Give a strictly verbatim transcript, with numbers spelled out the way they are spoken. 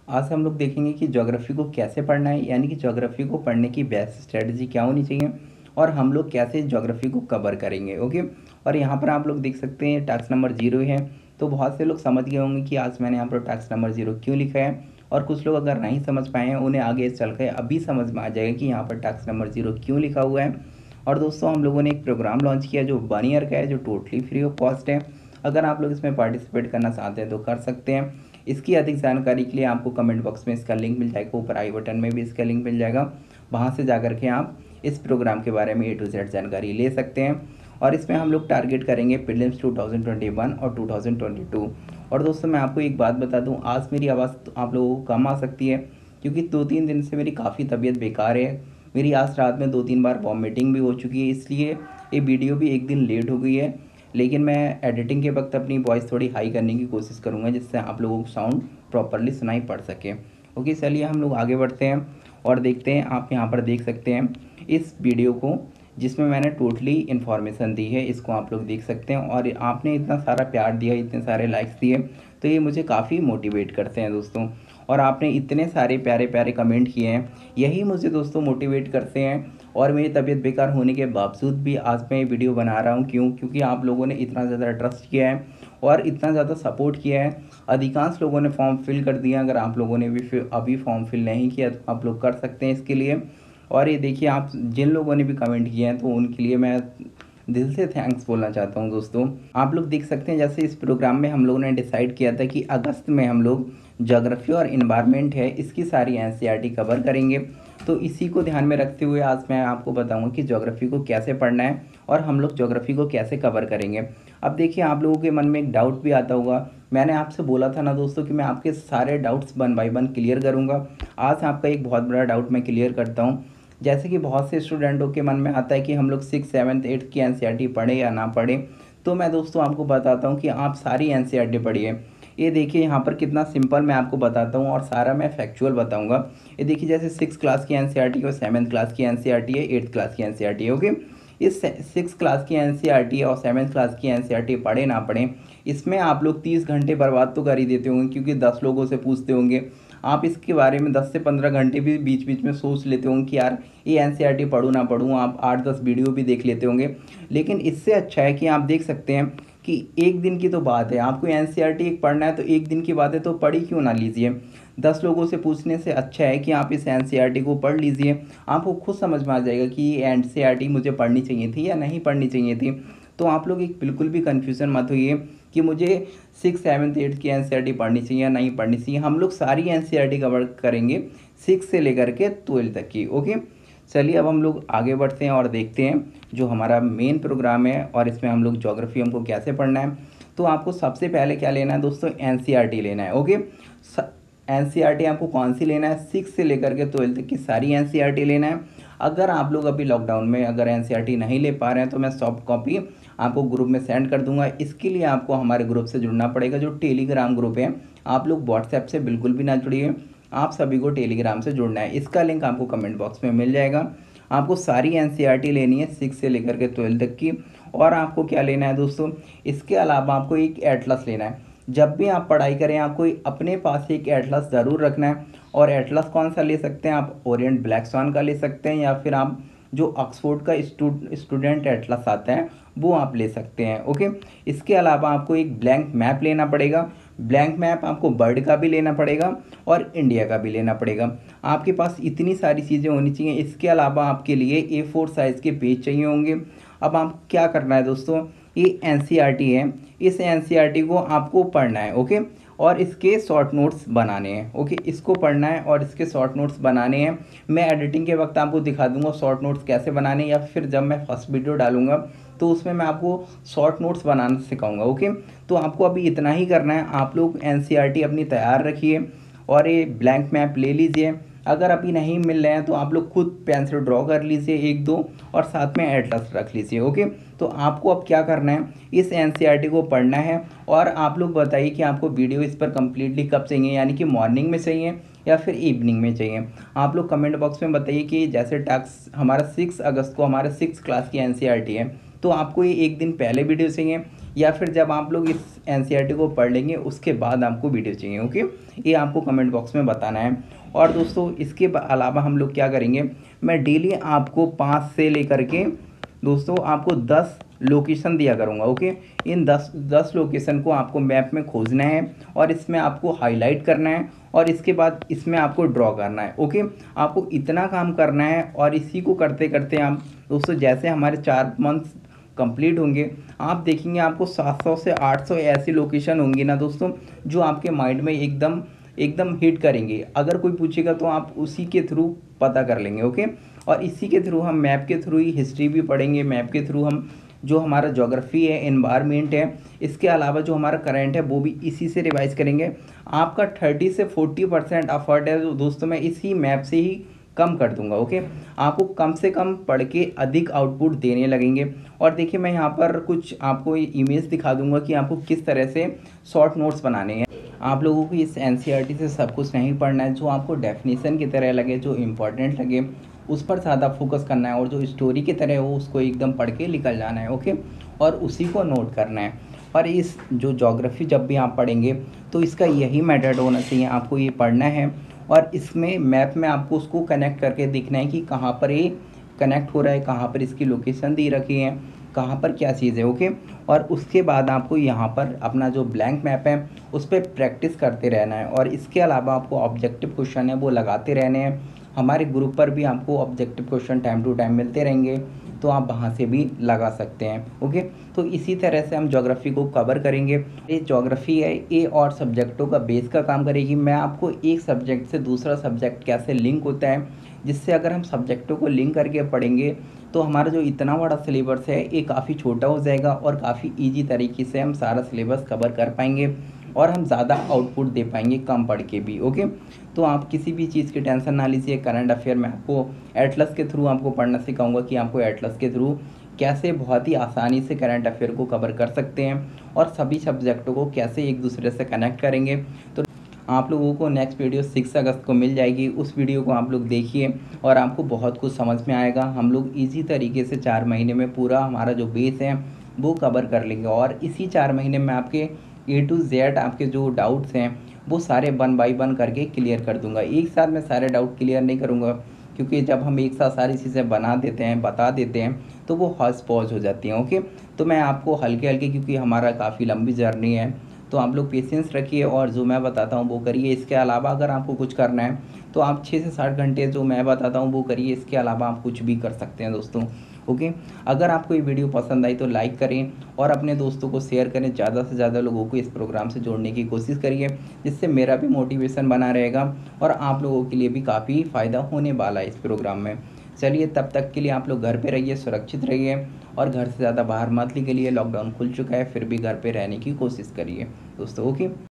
आज हम लोग देखेंगे कि ज्योग्राफी को कैसे पढ़ना है, यानी कि ज्योग्राफी को पढ़ने की बेस्ट स्ट्रेटजी क्या होनी चाहिए और हम लोग कैसे ज्योग्राफी को कवर करेंगे। ओके, और यहाँ पर आप लोग देख सकते हैं टास्क नंबर जीरो है। तो बहुत से लोग समझ गए होंगे कि आज मैंने यहाँ पर टास्क नंबर जीरो क्यों लिखा है, और कुछ लोग अगर नहीं समझ पाए हैं उन्हें आगे चल कर अभी समझ में आ जाएगा कि यहाँ पर टास्क नंबर जीरो क्यों लिखा हुआ है। और दोस्तों, हम लोगों ने एक प्रोग्राम लॉन्च किया जो वन ईयर का है, जो टोटली फ्री ऑफ कॉस्ट है। अगर आप लोग इसमें पार्टिसिपेट करना चाहते हैं तो कर सकते हैं। इसकी अधिक जानकारी के लिए आपको कमेंट बॉक्स में इसका लिंक मिल जाएगा, ऊपर आई बटन में भी इसका लिंक मिल जाएगा। वहाँ से जाकर के आप इस प्रोग्राम के बारे में ए टू जेड जानकारी ले सकते हैं। और इसमें हम लोग टारगेट करेंगे prelims two thousand twenty one और टू थाउजेंड ट्वेंटी टू। और दोस्तों, मैं आपको एक बात बता दूं, आज मेरी आवाज़ तो आप लोगों को कम आ सकती है क्योंकि दो तीन दिन से मेरी काफ़ी तबीयत बेकार है। मेरी आज रात में दो तीन बार वॉमिटिंग भी हो चुकी है, इसलिए ये वीडियो भी एक दिन लेट हो गई है। लेकिन मैं एडिटिंग के वक्त अपनी वॉइस थोड़ी हाई करने की कोशिश करूँगा जिससे आप लोगों को साउंड प्रॉपरली सुनाई पड़ सके। ओके, चलिए हम लोग आगे बढ़ते हैं और देखते हैं। आप यहाँ पर देख सकते हैं इस वीडियो को जिसमें मैंने टोटली इन्फॉर्मेशन दी है, इसको आप लोग देख सकते हैं। और आपने इतना सारा प्यार दिया, इतने सारे लाइक्स दिए, तो ये मुझे काफ़ी मोटिवेट करते हैं दोस्तों। और आपने इतने सारे प्यारे प्यारे कमेंट किए हैं, यही मुझे दोस्तों मोटिवेट करते हैं। और मेरी तबीयत बेकार होने के बावजूद भी आज मैं ये वीडियो बना रहा हूँ। क्यों? क्योंकि आप लोगों ने इतना ज़्यादा ट्रस्ट किया है और इतना ज़्यादा सपोर्ट किया है। अधिकांश लोगों ने फॉर्म फिल कर दिया। अगर आप लोगों ने भी फिर अभी फॉर्म फिल नहीं किया तो आप लोग कर सकते हैं इसके लिए। और ये देखिए, आप जिन लोगों ने भी कमेंट किए हैं तो उनके लिए मैं दिल से थैंक्स बोलना चाहता हूँ दोस्तों। आप लोग देख सकते हैं जैसे इस प्रोग्राम में हम लोगों ने डिसाइड किया था कि अगस्त में हम लोग ज्योग्राफी और इन्वायरमेंट है इसकी सारी एनसीईआरटी कवर करेंगे। तो इसी को ध्यान में रखते हुए आज मैं आपको बताऊंगा कि ज्योग्राफी को कैसे पढ़ना है और हम लोग ज्योग्राफी को कैसे कवर करेंगे। अब देखिए, आप लोगों के मन में एक डाउट भी आता होगा। मैंने आपसे बोला था ना दोस्तों कि मैं आपके सारे doubts one by one clear करूँगा। आज आपका एक बहुत बड़ा डाउट मैं क्लियर करता हूँ। जैसे कि बहुत से स्टूडेंटों के मन में आता है कि हम लोग सिक्स सेवन्थ एट्थ की एनसीईआरटी पढ़े या ना पढ़े। तो मैं दोस्तों आपको बताता हूँ कि आप सारी एनसीईआरटी पढ़िए। ये देखिए यहाँ पर कितना सिंपल मैं आपको बताता हूँ और सारा मैं फैक्चुअल बताऊँगा। ये देखिए, जैसे सिक्स क्लास की एनसीईआरटी और सेवन्थ क्लास की एनसीईआरटी है, एट्थ क्लास की एनसीईआरटी है। ओके, इस सिक्स क्लास की एनसीईआरटी और सेवन्थ क्लास की एनसीईआरटी पढ़े ना पढ़े, इसमें आप लोग तीस घंटे बर्बाद तो कर ही देते होंगे क्योंकि दस लोगों से पूछते होंगे। आप इसके बारे में दस से पंद्रह घंटे भी बीच बीच में सोच लेते होंगे कि यार ये एनसीईआरटी पढूं ना पढूं। आप आठ दस वीडियो भी देख लेते होंगे। लेकिन इससे अच्छा है कि आप देख सकते हैं कि एक दिन की तो बात है, आपको एनसीईआरटी एक पढ़ना है तो एक दिन की बात है तो पढ़ी क्यों ना लीजिए। दस लोगों से पूछने से अच्छा है कि आप इस एनसीईआरटी को पढ़ लीजिए। आपको खुद समझ में आ जाएगा कि ये एनसीईआरटी मुझे पढ़नी चाहिए थी या नहीं पढ़नी चाहिए थी। तो आप लोग एक बिल्कुल भी कन्फ्यूज़न मत होइए कि मुझे सिक्स सेवन्थ एट्थ की एनसीईआरटी पढ़नी चाहिए या नहीं पढ़नी चाहिए। हम लोग सारी एनसीईआरटी कवर करेंगे सिक्स से लेकर के ट्वेल्थ तक की। ओके, चलिए अब हम लोग आगे बढ़ते हैं और देखते हैं जो हमारा मेन प्रोग्राम है और इसमें हम लोग ज्योग्राफी हमको कैसे पढ़ना है। तो आपको सबसे पहले क्या लेना है दोस्तों? एनसीईआरटी लेना है। ओके, एनसीईआरटी आपको कौन सी लेना है? सिक्स से लेकर के ट्वेल्थ तक की सारी एनसीईआरटी लेना है। अगर आप लोग अभी लॉकडाउन में अगर एनसीईआरटी नहीं ले पा रहे हैं तो मैं सॉफ्ट कॉपी आपको ग्रुप में सेंड कर दूंगा। इसके लिए आपको हमारे ग्रुप से जुड़ना पड़ेगा, जो टेलीग्राम ग्रुप है। आप लोग व्हाट्सएप से बिल्कुल भी ना जुड़िए, आप सभी को टेलीग्राम से जुड़ना है। इसका लिंक आपको कमेंट बॉक्स में मिल जाएगा। आपको सारी एनसीईआरटी लेनी है सिक्स से लेकर के ट्वेल्थ तक की। और आपको क्या लेना है दोस्तों? इसके अलावा आपको एक एटलस लेना है। जब भी आप पढ़ाई करें आपको अपने पास एक एटलस ज़रूर रखना है। और एटलस कौन सा ले सकते हैं आप? ओरिएंट ब्लैक स्वान का ले सकते हैं, या फिर आप जो ऑक्सफोर्ड का स्टूडेंट एटलस आता है वो आप ले सकते हैं। ओके, इसके अलावा आपको एक ब्लैंक मैप लेना पड़ेगा। ब्लैंक मैप आपको वर्ल्ड का भी लेना पड़ेगा और इंडिया का भी लेना पड़ेगा। आपके पास इतनी सारी चीज़ें होनी चाहिए। इसके अलावा आपके लिए ए फोर साइज़ के पेज चाहिए होंगे। अब आप क्या करना है दोस्तों? ये एनसीईआरटी है, इस एनसीईआरटी को आपको पढ़ना है। ओके, और इसके शॉर्ट नोट्स बनाने हैं। ओके, इसको पढ़ना है और इसके शॉर्ट नोट्स बनाने हैं। मैं एडिटिंग के वक्त आपको दिखा दूंगा शॉर्ट नोट्स कैसे बनाने हैं, या फिर जब मैं फर्स्ट वीडियो डालूंगा तो उसमें मैं आपको शॉर्ट नोट्स बनाना सिखाऊंगा। ओके, तो आपको अभी इतना ही करना है। आप लोग एनसीईआरटी अपनी तैयार रखिए और ये ब्लैंक मैप ले लीजिए। अगर अभी नहीं मिल रहे हैं तो आप लोग खुद पेन से ड्रॉ कर लीजिए एक दो, और साथ में एटलस रख लीजिए। ओके, तो आपको अब क्या करना है? इस एनसीईआरटी को पढ़ना है। और आप लोग बताइए कि आपको वीडियो इस पर कम्प्लीटली कब चाहिए, यानी कि मॉर्निंग में चाहिए या फिर इवनिंग में चाहिए। आप लोग कमेंट बॉक्स में बताइए कि जैसे टास्क हमारा सिक्स अगस्त को हमारे सिक्स क्लास की एनसीईआरटी है, तो आपको ये एक दिन पहले वीडियो चाहिए या फिर जब आप लोग इस एनसीईआरटी को पढ़ लेंगे उसके बाद आपको वीडियो चाहिए। ओके, ये आपको कमेंट बॉक्स में बताना है। और दोस्तों इसके अलावा हम लोग क्या करेंगे, मैं डेली आपको पाँच से लेकर के दोस्तों आपको दस लोकेशन दिया करूँगा। ओके, इन दस दस लोकेशन को आपको मैप में खोजना है और इसमें आपको हाईलाइट करना है और इसके बाद इसमें आपको ड्रॉ करना है। ओके, आपको इतना काम करना है और इसी को करते करते आप दोस्तों जैसे हमारे चार मंथ्स कंप्लीट होंगे, आप देखेंगे आपको सात सौ से आठ सौ ऐसी लोकेशन होंगी ना दोस्तों, जो आपके माइंड में एकदम एकदम हिट करेंगे। अगर कोई पूछेगा तो आप उसी के थ्रू पता कर लेंगे। ओके, और इसी के थ्रू हम मैप के थ्रू ही हिस्ट्री भी पढ़ेंगे, मैप के थ्रू हम जो हमारा ज्योग्राफी है, एनवायरनमेंट है, इसके अलावा जो हमारा करंट है वो भी इसी से रिवाइज करेंगे। आपका थर्टी से फोर्टी परसेंट एफर्ट है जो दोस्तों मैं इसी मैप से ही कम कर दूंगा। ओके, आपको कम से कम पढ़ के अधिक आउटपुट देने लगेंगे। और देखिए मैं यहाँ पर कुछ आपको इमेज दिखा दूंगा कि आपको किस तरह से शॉर्ट नोट्स बनाने हैं। आप लोगों को इस एनसीईआरटी से सब कुछ नहीं पढ़ना है, जो आपको डेफिनेशन की तरह लगे, जो इम्पोर्टेंट लगे उस पर ज़्यादा फोकस करना है और जो स्टोरी की तरह हो उसको एकदम पढ़ के निकल जाना है। ओके, और उसी को नोट करना है। और इस जो ज्योग्राफी जब भी आप पढ़ेंगे तो इसका यही मेथड होना चाहिए, आपको ये पढ़ना है और इसमें मैप में आपको उसको कनेक्ट करके देखना है कि कहाँ पर ये कनेक्ट हो रहा है, कहाँ पर इसकी लोकेशन दी रखी है, कहाँ पर क्या चीज़ है। ओके, और उसके बाद आपको यहाँ पर अपना जो ब्लैंक मैप है उस पर प्रैक्टिस करते रहना है। और इसके अलावा आपको ऑब्जेक्टिव क्वेश्चन है वो लगाते रहने हैं। हमारे ग्रुप पर भी आपको objective question time to time मिलते रहेंगे, तो आप वहाँ से भी लगा सकते हैं। ओके, तो इसी तरह से हम ज्योग्राफी को कवर करेंगे। ये ज्योग्राफी है, ये और सब्जेक्टों का बेस का काम करेगी। मैं आपको एक सब्जेक्ट से दूसरा सब्जेक्ट कैसे लिंक होता है, जिससे अगर हम सब्जेक्टों को लिंक करके पढ़ेंगे तो हमारा जो इतना बड़ा सिलेबस है ये काफ़ी छोटा हो जाएगा और काफ़ी ईजी तरीके से हम सारा सिलेबस कवर कर पाएंगे और हम ज़्यादा आउटपुट दे पाएंगे कम पढ़ के भी। ओके, तो आप किसी भी चीज़ की टेंशन ना लीजिए। करंट अफेयर में आपको एटलस के थ्रू आपको पढ़ना सिखाऊंगा कि आपको एटलस के थ्रू कैसे बहुत ही आसानी से करंट अफेयर को कवर कर सकते हैं और सभी सब्जेक्टों को कैसे एक दूसरे से कनेक्ट करेंगे। तो आप लोगों को नेक्स्ट वीडियो सिक्स अगस्त को मिल जाएगी, उस वीडियो को आप लोग देखिए और आपको बहुत कुछ समझ में आएगा। हम लोग इजी तरीके से चार महीने में पूरा हमारा जो बेस है वो कवर कर लेंगे और इसी चार महीने में आपके ए टू जेड आपके जो डाउट्स हैं वो सारे वन बाई वन करके क्लियर कर दूंगा। एक साथ मैं सारे डाउट क्लियर नहीं करूंगा, क्योंकि जब हम एक साथ सारी चीज़ें बना देते हैं, बता देते हैं, तो वो हॉज पॉज हो जाती हैं। ओके, तो मैं आपको हल्के हल्के, क्योंकि हमारा काफ़ी लंबी जर्नी है, तो आप लोग पेशेंस रखिए और जो मैं बताता हूँ वो करिए। इसके अलावा अगर आपको कुछ करना है तो आप छः से साठ घंटे जो मैं बताता हूँ वो करिए। इसके अलावा आप कुछ भी कर सकते हैं दोस्तों। ओके, अगर आपको ये वीडियो पसंद आई तो लाइक करें और अपने दोस्तों को शेयर करें। ज़्यादा से ज़्यादा लोगों को इस प्रोग्राम से जोड़ने की कोशिश करिए, जिससे मेरा भी मोटिवेशन बना रहेगा और आप लोगों के लिए भी काफ़ी फ़ायदा होने वाला है इस प्रोग्राम में। चलिए, तब तक के लिए आप लोग घर पे रहिए, सुरक्षित रहिए और घर से ज़्यादा बाहर मत निकलिए। लॉकडाउन खुल चुका है, फिर भी घर पे रहने की कोशिश करिए दोस्तों। ओके।